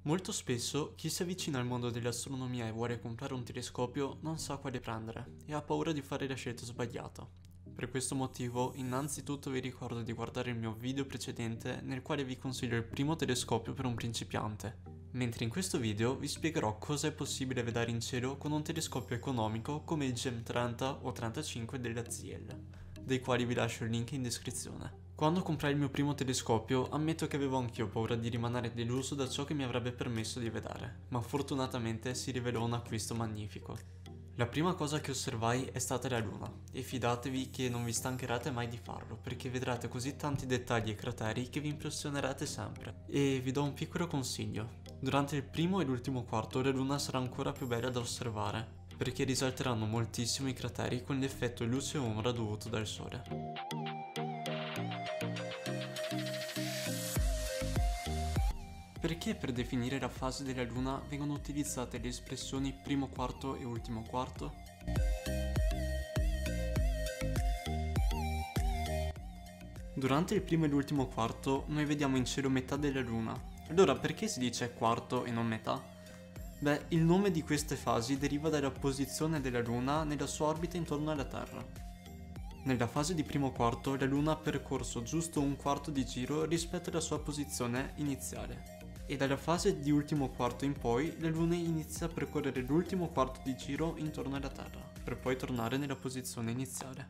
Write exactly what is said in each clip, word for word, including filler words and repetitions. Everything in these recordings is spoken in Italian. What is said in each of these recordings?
Molto spesso chi si avvicina al mondo dell'astronomia e vuole comprare un telescopio non sa quale prendere e ha paura di fare la scelta sbagliata. Per questo motivo, innanzitutto vi ricordo di guardare il mio video precedente nel quale vi consiglio il primo telescopio per un principiante, mentre in questo video vi spiegherò cosa è possibile vedere in cielo con un telescopio economico come il GEM trenta o trentacinque della Z I L, dei quali vi lascio il link in descrizione. Quando comprai il mio primo telescopio, ammetto che avevo anch'io paura di rimanere deluso da ciò che mi avrebbe permesso di vedere, ma fortunatamente si rivelò un acquisto magnifico. La prima cosa che osservai è stata la luna, e fidatevi che non vi stancherete mai di farlo, perché vedrete così tanti dettagli e crateri che vi impressionerete sempre. E vi do un piccolo consiglio: durante il primo e l'ultimo quarto la luna sarà ancora più bella da osservare, perché risalteranno moltissimo i crateri con l'effetto luce e ombra dovuto dal sole. Perché per definire la fase della luna vengono utilizzate le espressioni primo quarto e ultimo quarto? Durante il primo e l'ultimo quarto noi vediamo in cielo metà della luna. Allora perché si dice quarto e non metà? Beh, il nome di queste fasi deriva dalla posizione della luna nella sua orbita intorno alla Terra. Nella fase di primo quarto la luna ha percorso giusto un quarto di giro rispetto alla sua posizione iniziale. E dalla fase di ultimo quarto in poi la luna inizia a percorrere l'ultimo quarto di giro intorno alla Terra, per poi tornare nella posizione iniziale.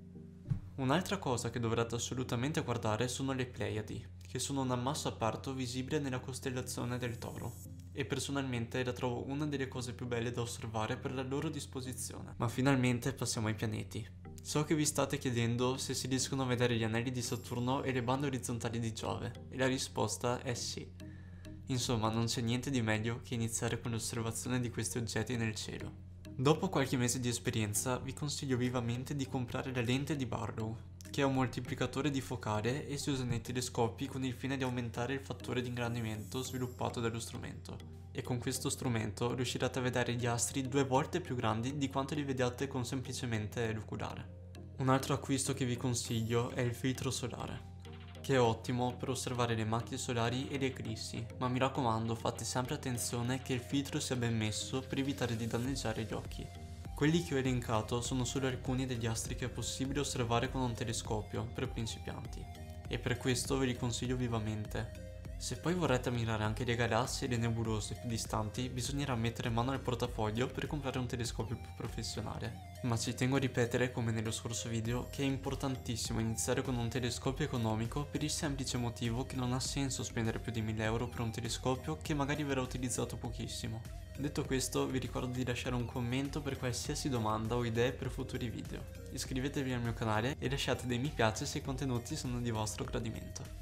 Un'altra cosa che dovrete assolutamente guardare sono le Pleiadi, che sono un ammasso aperto visibile nella costellazione del Toro, e personalmente la trovo una delle cose più belle da osservare per la loro disposizione. Ma finalmente passiamo ai pianeti. So che vi state chiedendo se si riescono a vedere gli anelli di Saturno e le bande orizzontali di Giove, e la risposta è sì. Insomma, non c'è niente di meglio che iniziare con l'osservazione di questi oggetti nel cielo. Dopo qualche mese di esperienza, vi consiglio vivamente di comprare la lente di Barlow, che è un moltiplicatore di focale e si usa nei telescopi con il fine di aumentare il fattore di ingrandimento sviluppato dallo strumento. E con questo strumento riuscirete a vedere gli astri due volte più grandi di quanto li vediate con semplicemente l'oculare. Un altro acquisto che vi consiglio è il filtro solare, che è ottimo per osservare le macchie solari e le eclissi, ma mi raccomando fate sempre attenzione che il filtro sia ben messo per evitare di danneggiare gli occhi. Quelli che ho elencato sono solo alcuni degli astri che è possibile osservare con un telescopio per principianti, e per questo ve li consiglio vivamente. Se poi vorrete ammirare anche le galassie e le nebulose più distanti, bisognerà mettere mano al portafoglio per comprare un telescopio più professionale. Ma ci tengo a ripetere, come nello scorso video, che è importantissimo iniziare con un telescopio economico per il semplice motivo che non ha senso spendere più di mille euro per un telescopio che magari verrà utilizzato pochissimo. Detto questo, vi ricordo di lasciare un commento per qualsiasi domanda o idee per futuri video. Iscrivetevi al mio canale e lasciate dei mi piace se i contenuti sono di vostro gradimento.